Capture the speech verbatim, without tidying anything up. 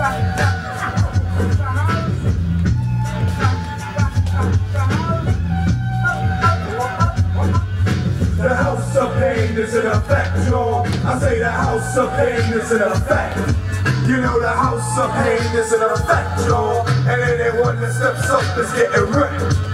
The house of pain is in effect, y'all. I say the house of pain is in effect. You know the house of pain is in effect, y'all. And anyone that steps up is getting wrecked.